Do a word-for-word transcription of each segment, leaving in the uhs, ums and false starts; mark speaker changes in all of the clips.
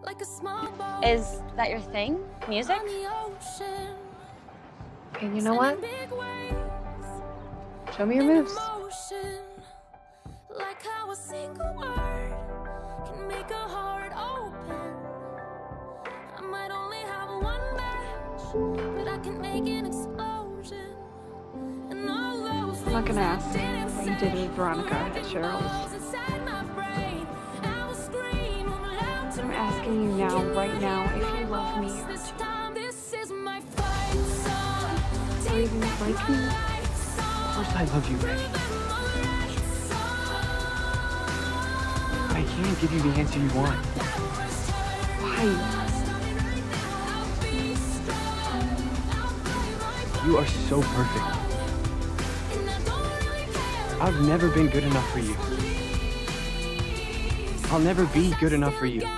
Speaker 1: Is that your thing? Music?
Speaker 2: Okay, you know what? Show me your moves.
Speaker 3: Like how a single word can make a heart open. I might only have one match, but I can make an explosion. And all those
Speaker 2: I'm not gonna ask
Speaker 3: things
Speaker 2: what you did with Veronica at Cheryl's. I'm asking you now, right now, if you love me or or even like me.
Speaker 4: Of course I love you, Maggie. But I can't give you the answer you want.
Speaker 2: Why?
Speaker 4: You are so perfect. I've never been good enough for you. I'll never be good enough for you.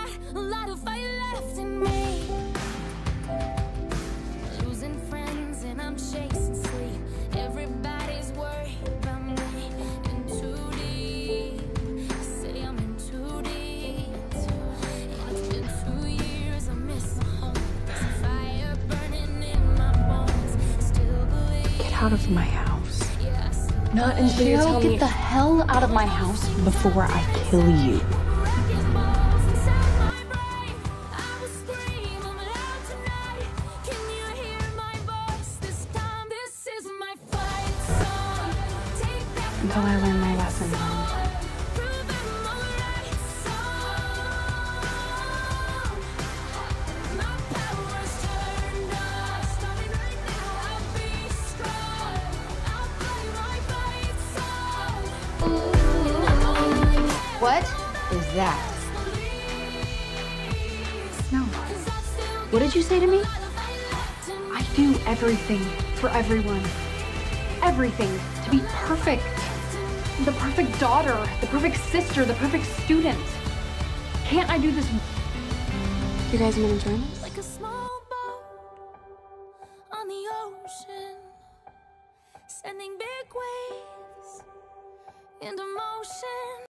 Speaker 2: Out of my house.
Speaker 1: Not until you tell me.
Speaker 2: Get the hell out of my house before I kill you. Until I learn my lesson, Mom.
Speaker 5: What is that?
Speaker 2: No.
Speaker 5: What did you say to me?
Speaker 2: I do everything for everyone. Everything to be perfect. The perfect daughter, the perfect sister, the perfect student. Can't I do this?
Speaker 5: You guys want to join us?
Speaker 3: Like a small boat on the ocean, sending big waves into motion.